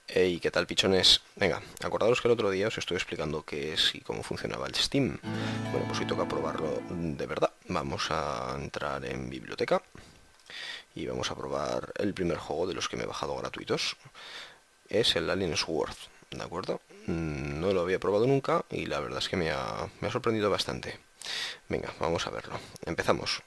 Hey, ¿qué tal, pichones? Venga, acordaros que el otro día os estuve explicando qué es y cómo funcionaba el Steam. Bueno, pues hoy toca probarlo de verdad. Vamos a entrar en biblioteca y vamos a probar el primer juego de los que me he bajado gratuitos. Es el Alien Sword, ¿de acuerdo? No lo había probado nunca y la verdad es que me ha sorprendido bastante. Venga, vamos a verlo. Empezamos.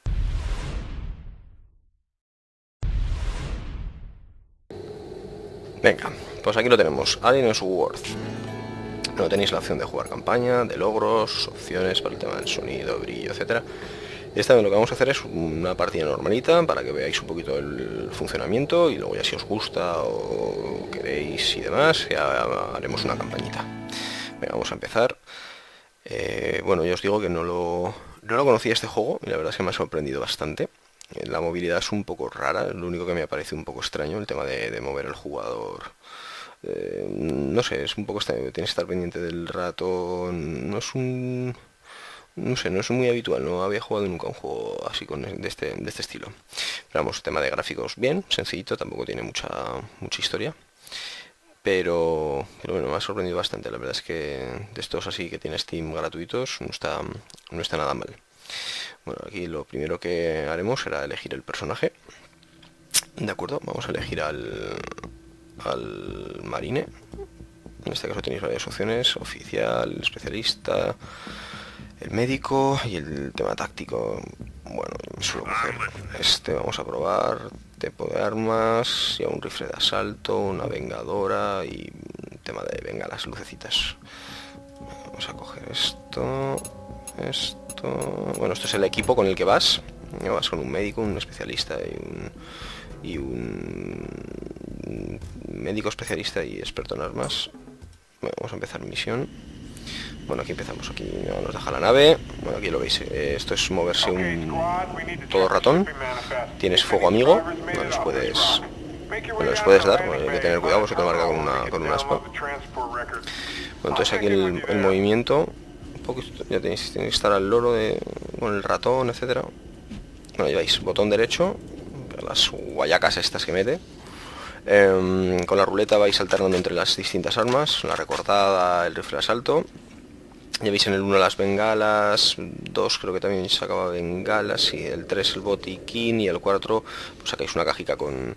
Venga, pues aquí lo tenemos, Alien Sword. No tenéis la opción de jugar campaña, de logros, opciones para el tema del sonido, brillo, etcétera. Esta vez lo que vamos a hacer es una partida normalita para que veáis un poquito el funcionamiento y luego ya si os gusta o queréis y demás, ya haremos una campañita. Venga, vamos a empezar. Bueno, ya os digo que no lo conocía este juego y la verdad es que me ha sorprendido bastante. La movilidad es un poco rara, lo único que me ha parecido un poco extraño, el tema de mover el jugador. No sé, es un poco extraño, tienes que estar pendiente del ratón, no es un... No sé, no es muy habitual, no había jugado nunca un juego así de este estilo. Pero vamos, tema de gráficos bien, sencillito, tampoco tiene mucha historia. Pero bueno, me ha sorprendido bastante, la verdad es que de estos así que tiene Steam gratuitos no está nada mal. Bueno, aquí lo primero que haremos será elegir el personaje. De acuerdo, vamos a elegir al marine. En este caso tenéis varias opciones: oficial, especialista, el médico y el tema táctico. Bueno, me suelo coger este. Vamos a probar tipo de armas, ya un rifle de asalto, una vengadora y tema de bengalas, lucecitas. Vamos a coger esto. Bueno, esto es el equipo con el que vas. Vas con un médico, un especialista y un médico especialista y experto en armas. Bueno, vamos a empezar misión. Bueno, aquí empezamos, aquí nos deja la nave. Bueno, aquí lo veis, esto es moverse todo ratón. Tienes fuego amigo, no les puedes dar, bueno, hay que tener cuidado, se te marca con una aspa. Bueno, entonces aquí el movimiento, un poquito, ya tenéis que estar al loro con el ratón, etcétera. Bueno, ya veis, botón derecho, las guayacas estas que mete. Con la ruleta vais alternando entre las distintas armas, la recortada, el rifle de asalto. Ya veis en el 1 las bengalas, 2 creo que también sacaba bengalas, y el 3 el botiquín, y el 4 pues sacáis una cajica con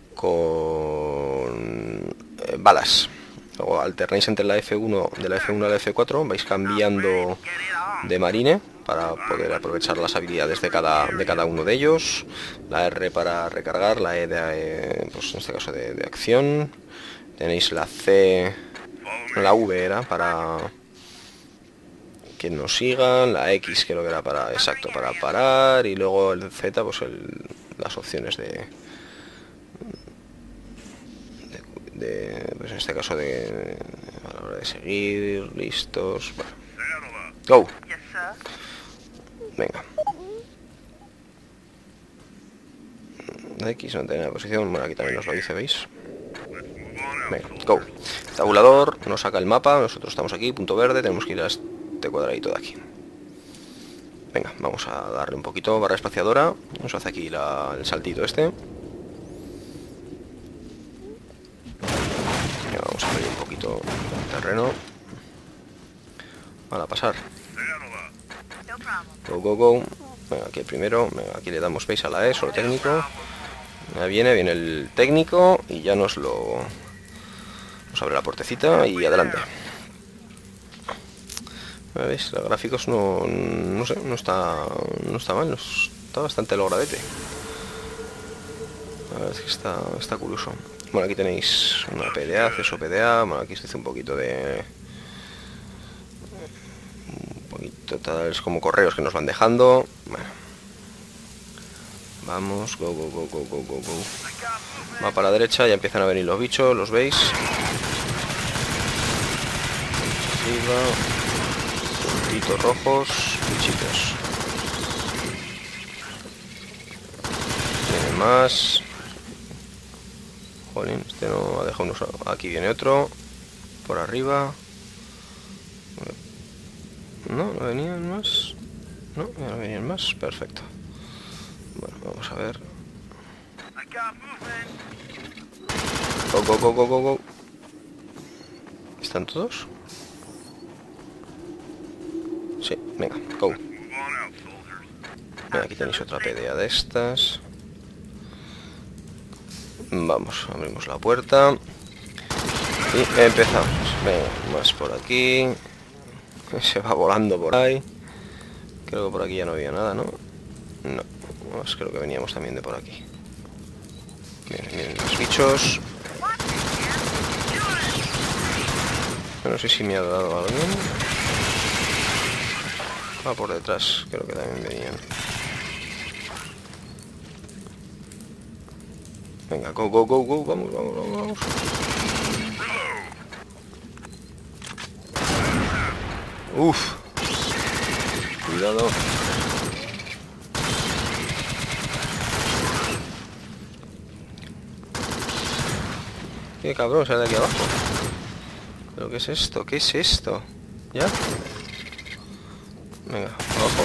balas. Luego alternáis entre la F1, de la F1 a la F4, vais cambiando de marine para poder aprovechar las habilidades de cada uno de ellos. La R para recargar, la E pues en este caso de acción. Tenéis la C, la V era para que nos sigan, la X creo que era para parar, y luego el Z pues las opciones pues en este caso a la hora de seguir, listos, bueno. Go. Venga. La X no tiene la posición, bueno, aquí también nos lo dice, ¿veis? Venga, go. Tabulador, nos saca el mapa, nosotros estamos aquí, punto verde, tenemos que ir a este cuadradito de aquí. Venga, vamos a darle un poquito, barra espaciadora, nos hace aquí el saltito este. Venga, vamos a abrir un poquito el terreno para pasar. Go, go, go. Venga, aquí el primero, venga, aquí le damos base a la E, solo técnico. Ya viene el técnico y ya nos abre la puertecita y adelante. ¿Veis? Los gráficos no sé, no está mal, está bastante logradete. La verdad es que está curioso. Bueno, aquí tenéis una PDA, acceso PDA. Bueno, aquí se dice un poquito tal, es como correos que nos van dejando. Bueno. Vamos, go, go, go, go, go, go, go. Va para la derecha, ya empiezan a venir los bichos, ¿los veis? Arriba. Puntitos rojos, bichitos. Tiene más. Jolín, este no ha dejado unos. Aquí viene otro. Por arriba. No venían más. No, ya no venían más. Perfecto. Bueno, vamos a ver. Go, go, go, go, go, go. ¿Están todos? Sí, venga, go. Venga, aquí tenéis otra PDA de estas. Vamos, abrimos la puerta. Y empezamos. Venga, más por aquí. Se va volando por ahí. Creo que por aquí ya no había nada, ¿no? No, pues creo que veníamos también de por aquí. Miren los bichos. No sé si me ha dado alguien. Ah, por detrás, creo que también venían. Venga, go, go, go, go, vamos, vamos, vamos, vamos. Uf. Cuidado. Qué cabrón, sale de aquí abajo. ¿Pero qué es esto? ¿Qué es esto? ¿Ya? Venga, abajo.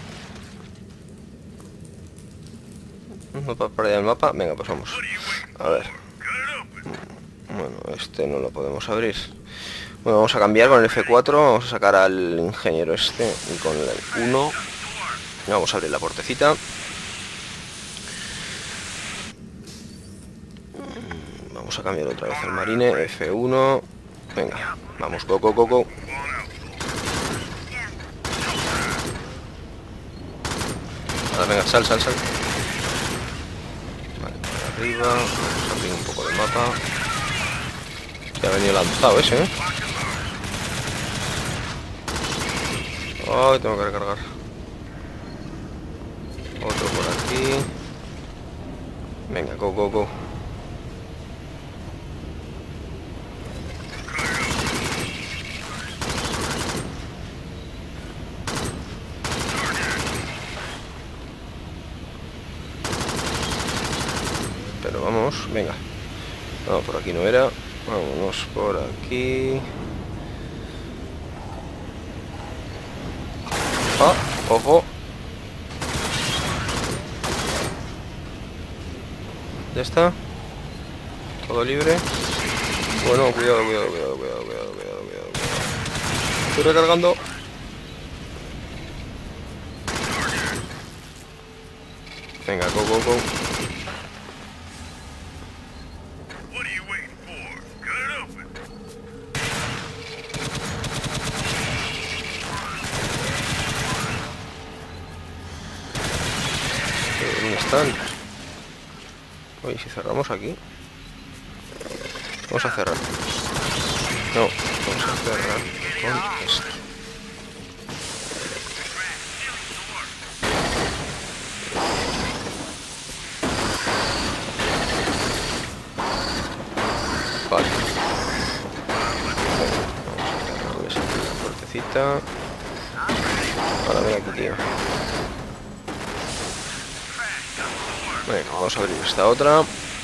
Un mapa para allá del mapa. Venga, pues vamos. A ver. Bueno, este no lo podemos abrir. Bueno, vamos a cambiar con el F4. Vamos a sacar al ingeniero este. Y con el 1. Vamos a abrir la puertecita. Vamos a cambiar otra vez al marine. F1. Venga, vamos, go, go, go, go. Ahora, venga, sal, sal, sal. Vale, por arriba. Vamos a abrir un poco de mapa. Se ha venido lanzado ese, ¿eh? Ay, tengo que recargar. Otro por aquí. Venga, go, go, go. Pero vamos, venga. No, por aquí no era. Vámonos por aquí. Ah, ojo. Ya está. Todo libre. Bueno, cuidado, cuidado, cuidado, cuidado, cuidado, cuidado, cuidado. Estoy recargando. Venga, go, go, go. ¿Dónde están? Oye, si cerramos aquí. Vamos a cerrar. No, vamos a cerrar con esto. Vale. Voy a sacar la puertecita. Ahora ven aquí, tío. Venga, vamos a abrir esta otra.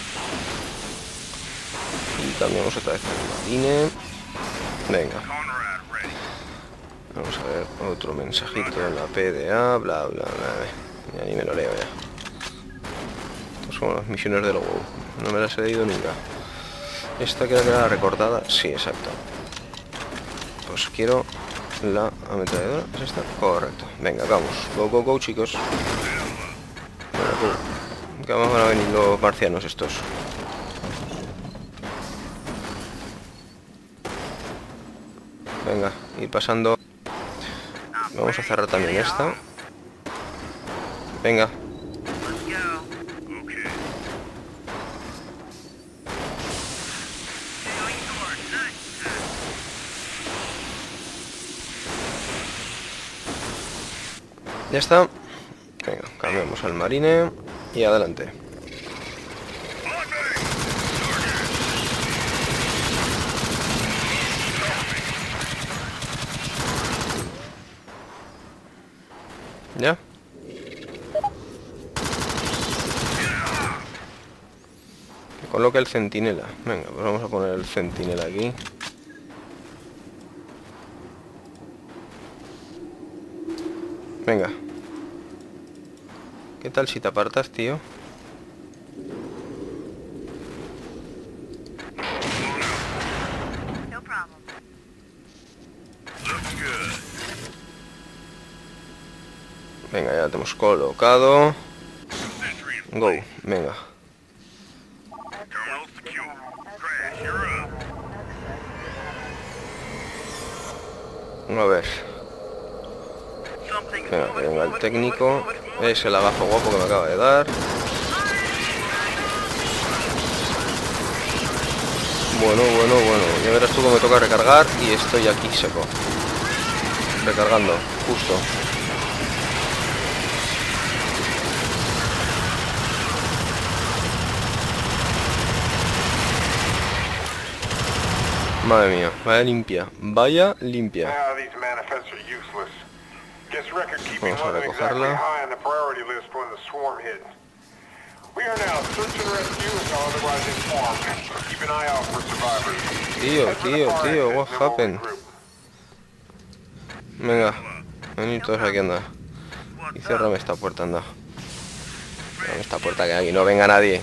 Y cambiamos otra vez el marine. Venga. Vamos a ver otro mensajito en la PDA, bla, bla, bla. Ya ni me lo leo ya. Estas son las misiones del WoW. No me las he leído nunca. Esta creo que era la recortada. Sí, exacto. Pues quiero la ametralladora. ¿Es esta? Correcto. Venga, vamos. Go, go, go, chicos. Venga, go. Que van a venir los marcianos estos. Venga, ir pasando. Vamos a cerrar también esta. Venga. Ya está. Venga, cambiamos al marine. Y adelante. ¿Ya? Que coloque el centinela. Venga, pues vamos a poner el centinela aquí. Venga. ¿Qué tal si te apartas, tío? Venga, ya lo tenemos colocado. Go, venga. A ver. Venga, que venga el técnico. Es el agazo guapo que me acaba de dar. Bueno. Ya verás tú cómo me toca recargar y estoy aquí seco. Recargando, justo. Madre mía, vaya limpia. Vaya limpia. Vamos a recogerla. Tío, what happened? Venga, venid todos aquí, anda. Y ciérrame esta puerta, anda. Ciérrame esta puerta que aquí no venga nadie.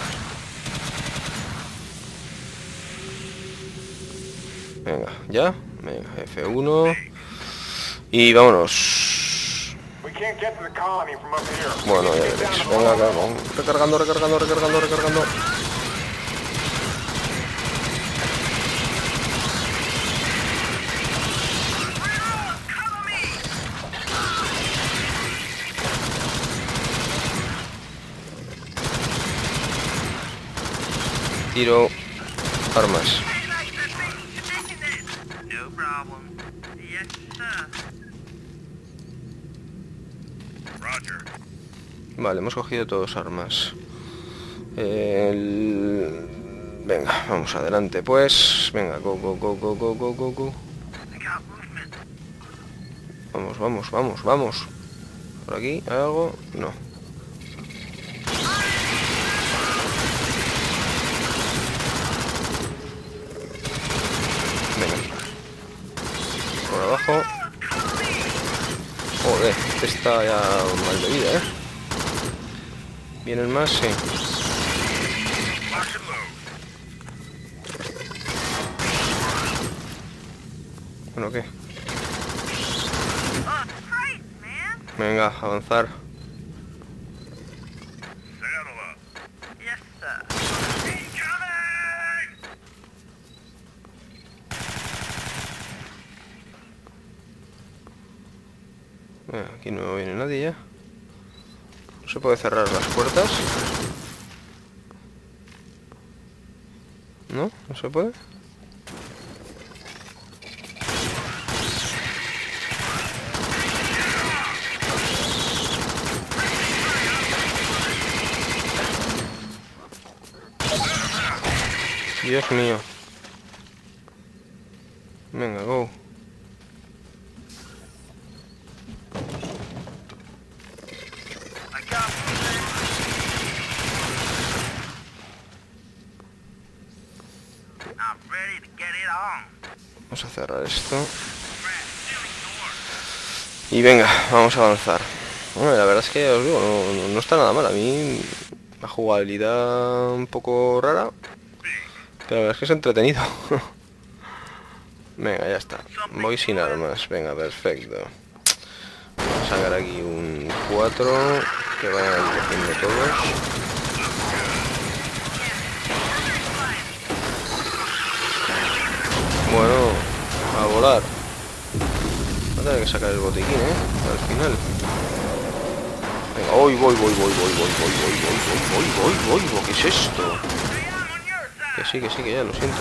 Venga, ya. Venga, F1. Y vámonos. Bueno, ya veréis. Venga, vamos. Recargando. Tiro armas. Vale, hemos cogido todos armas. Venga, vamos adelante pues. Venga, go. Vamos. ¿Por aquí hay algo? No. Venga. Por abajo. Joder, este está ya mal de vida, ¿eh? ¿Vienen más? Sí. Bueno, ¿qué? Venga, avanzar. Aquí no viene nadie ya. ¿No se puede cerrar las puertas? ¿No? ¿No se puede? Dios mío. Venga, go. Vamos a cerrar esto. Y venga, vamos a avanzar. Bueno, la verdad es que os digo, no está nada mal. A mí la jugabilidad un poco rara, pero la verdad es que es entretenido. Venga, ya está. Voy sin armas. Venga, perfecto. Vamos a sacar aquí un 4. Que vayan cogiendo todos. Bueno, a volar. Va a tener que sacar el botiquín, al final. Venga, voy. ¿Qué es esto? Que sí, que ya, lo siento.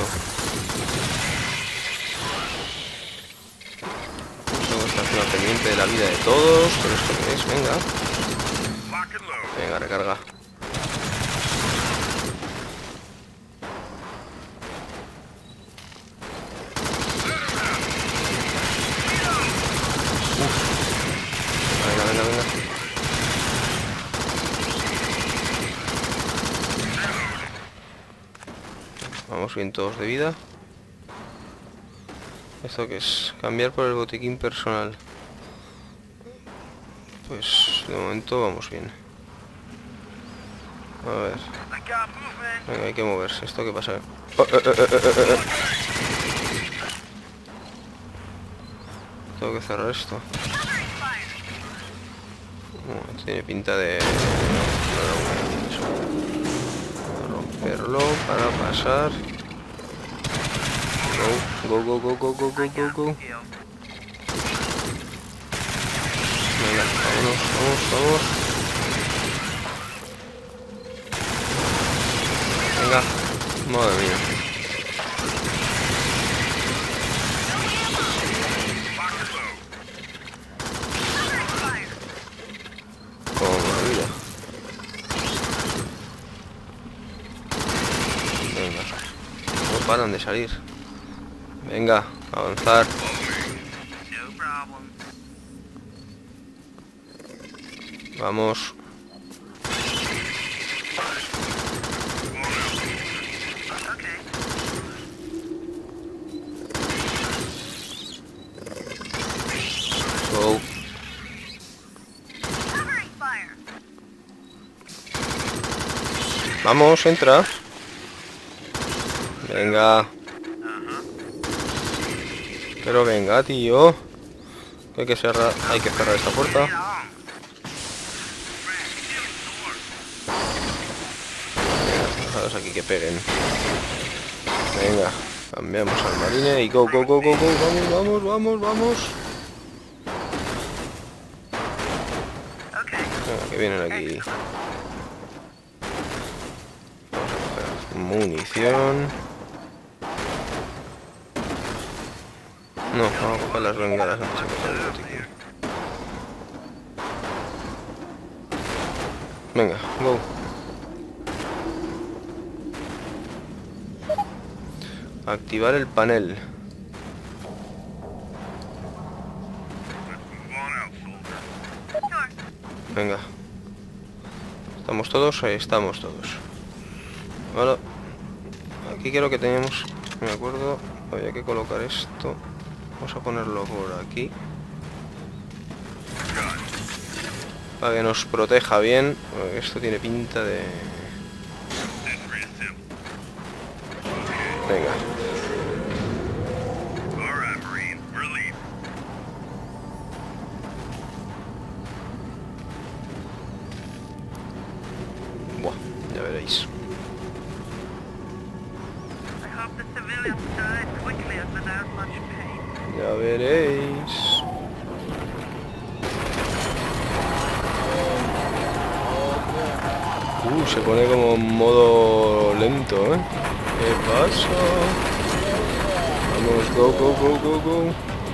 Tengo que estar pendiente de la vida de todos. Pero esto que es, venga. Venga, recarga. Venga. Vamos bien todos de vida. ¿Esto qué es? Cambiar por el botiquín personal. Pues de momento vamos bien. A ver. Venga, hay que moverse. ¿Esto qué pasa? Tengo que cerrar esto. Esto tiene pinta de... romperlo para pasar. Go, go, go, go, go, go, go, go. Venga, vámonos, vamos, vamos. Venga, madre mía. Como maravilla. Venga, no paran de salir. Venga, avanzar. Vamos. Go. Vamos, entra. Venga. Pero venga, tío. Hay que cerrar esta puerta. Dejados aquí que peguen. Venga, cambiamos al marine y go, go, go, go, go. Vamos, vamos, vamos, vamos. Venga, que vienen aquí. Vamos a coger munición. No, vamos a coger las bengalas antes de coger el botiquín. Venga, go. Activar el panel. Venga. ¿Estamos todos? Ahí estamos todos. Vale. Aquí creo que tenemos... Me acuerdo, había que colocar esto. Vamos a ponerlo por aquí. Para que nos proteja bien. Porque esto tiene pinta de... Venga. Buah, ya veréis. Ya veréis. Se pone como en modo lento, ¿eh? ¿Qué pasa? Vamos, go, go, go, go, go.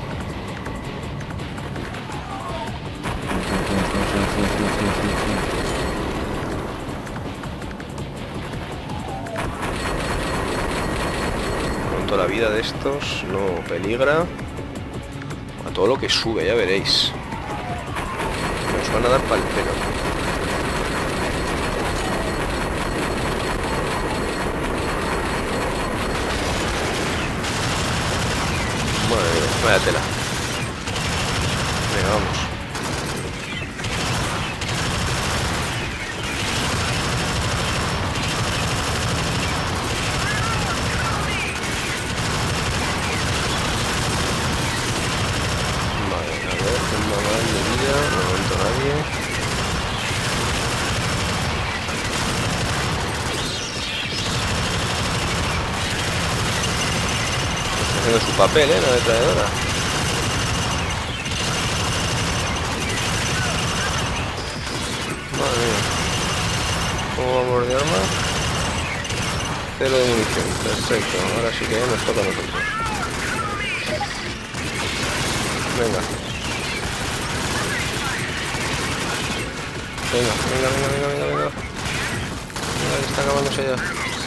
Pronto la vida de estos no peligra. A todo lo que sube, ya veréis. Nos van a dar pa'l pelo. Vaya tela. Venga, vamos. Vale, a ver, tengo más de vida. No aguanto a nadie. Está haciendo su papel, la detraedora. Madre mía. ¿Cómo vamos de arma? 0 de munición. Perfecto. Ahora sí que nos toca a nosotros. Venga. Venga, venga, venga, venga, venga, venga. Venga, que está acabándose ya.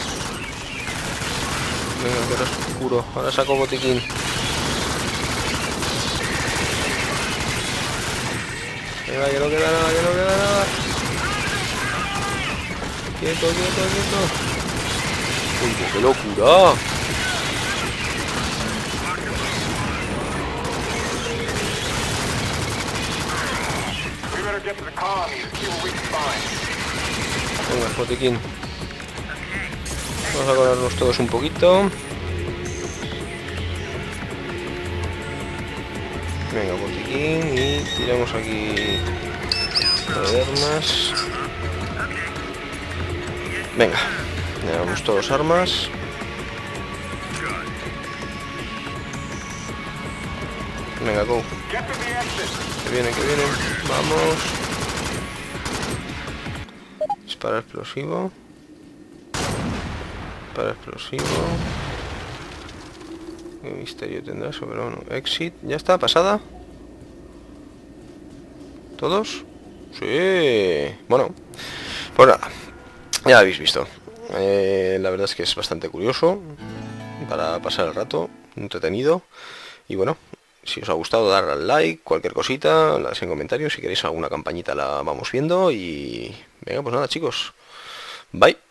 Venga, que era oscuro. Ahora saco botiquín. Venga, que no queda nada, que no queda nada. Quieto, quieto, quieto. Uy, qué locura. Venga, botiquín. Vamos a colarnos todos un poquito. Venga, botiquín y tiramos aquí de armas. Venga, llevamos todos armas. Venga, go. Que vienen, que vienen. Vamos. Dispara explosivo. Dispara explosivo. ¿Qué misterio tendrá eso? Pero bueno, exit. ¿Ya está? ¿Pasada? ¿Todos? Sí. Bueno, pues nada. Ya habéis visto. La verdad es que es bastante curioso para pasar el rato, entretenido. Y bueno, si os ha gustado, darle al like, cualquier cosita, las en comentarios. Si queréis alguna campañita la vamos viendo. Y venga, pues nada, chicos. Bye.